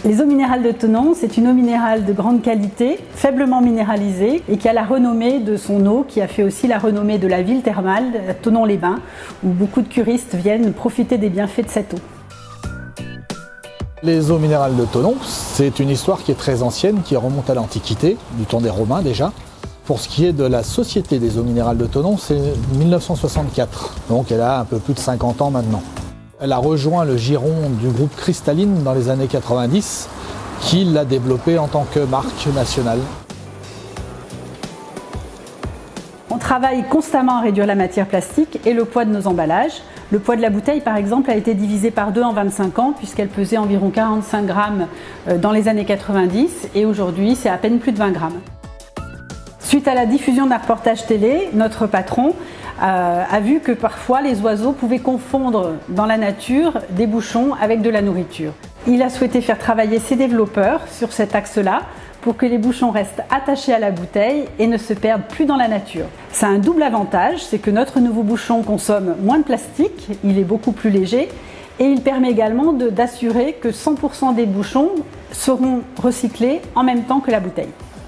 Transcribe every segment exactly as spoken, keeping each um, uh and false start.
Les eaux minérales de Thonon, c'est une eau minérale de grande qualité, faiblement minéralisée et qui a la renommée de son eau, qui a fait aussi la renommée de la ville thermale, Thonon-les-Bains, où beaucoup de curistes viennent profiter des bienfaits de cette eau. Les eaux minérales de Thonon, c'est une histoire qui est très ancienne, qui remonte à l'Antiquité, du temps des Romains déjà. Pour ce qui est de la Société des eaux minérales de Thonon, c'est mille neuf cent soixante-quatre, donc elle a un peu plus de cinquante ans maintenant. Elle a rejoint le giron du groupe Cristalline dans les années quatre-vingt-dix, qui l'a développée en tant que marque nationale. On travaille constamment à réduire la matière plastique et le poids de nos emballages. Le poids de la bouteille, par exemple, a été divisé par deux en vingt-cinq ans, puisqu'elle pesait environ quarante-cinq grammes dans les années quatre-vingt-dix, et aujourd'hui, c'est à peine plus de vingt grammes. Suite à la diffusion d'un reportage télé, notre patron euh, a vu que parfois les oiseaux pouvaient confondre dans la nature des bouchons avec de la nourriture. Il a souhaité faire travailler ses développeurs sur cet axe-là pour que les bouchons restent attachés à la bouteille et ne se perdent plus dans la nature. Ça a un double avantage, c'est que notre nouveau bouchon consomme moins de plastique, il est beaucoup plus léger et il permet également d'assurer que cent pour cent des bouchons seront recyclés en même temps que la bouteille.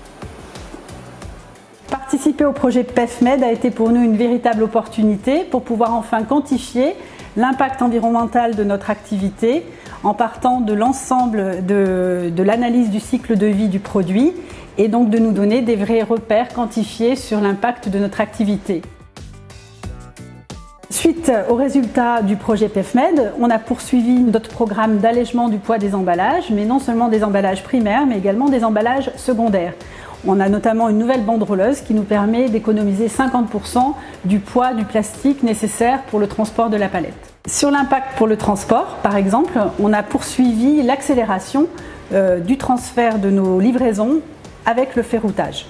Participer au projet PEFMED a été pour nous une véritable opportunité pour pouvoir enfin quantifier l'impact environnemental de notre activité en partant de l'ensemble de, de l'analyse du cycle de vie du produit et donc de nous donner des vrais repères quantifiés sur l'impact de notre activité. Suite aux résultats du projet PEFMED, on a poursuivi notre programme d'allègement du poids des emballages, mais non seulement des emballages primaires, mais également des emballages secondaires. On a notamment une nouvelle banderoleuse qui nous permet d'économiser cinquante pour cent du poids du plastique nécessaire pour le transport de la palette. Sur l'impact pour le transport, par exemple, on a poursuivi l'accélération euh, du transfert de nos livraisons avec le ferroutage.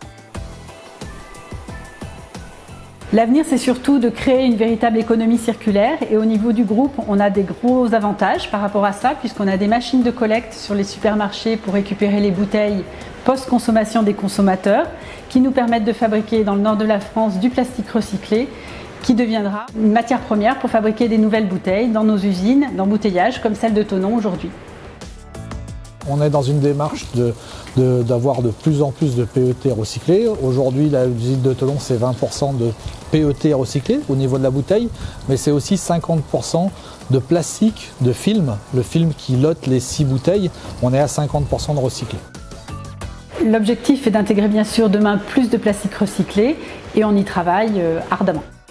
L'avenir, c'est surtout de créer une véritable économie circulaire et au niveau du groupe, on a des gros avantages par rapport à ça puisqu'on a des machines de collecte sur les supermarchés pour récupérer les bouteilles post-consommation des consommateurs qui nous permettent de fabriquer dans le nord de la France du plastique recyclé qui deviendra une matière première pour fabriquer des nouvelles bouteilles dans nos usines d'embouteillage comme celle de Thonon aujourd'hui. On est dans une démarche de, de, d'avoir de plus en plus de P E T recyclés. Aujourd'hui, l'usine de Thonon, c'est vingt pour cent de P E T recyclés au niveau de la bouteille, mais c'est aussi cinquante pour cent de plastique, de film, le film qui lote les six bouteilles, on est à cinquante pour cent de recyclés. L'objectif est d'intégrer bien sûr demain plus de plastique recyclé et on y travaille ardemment.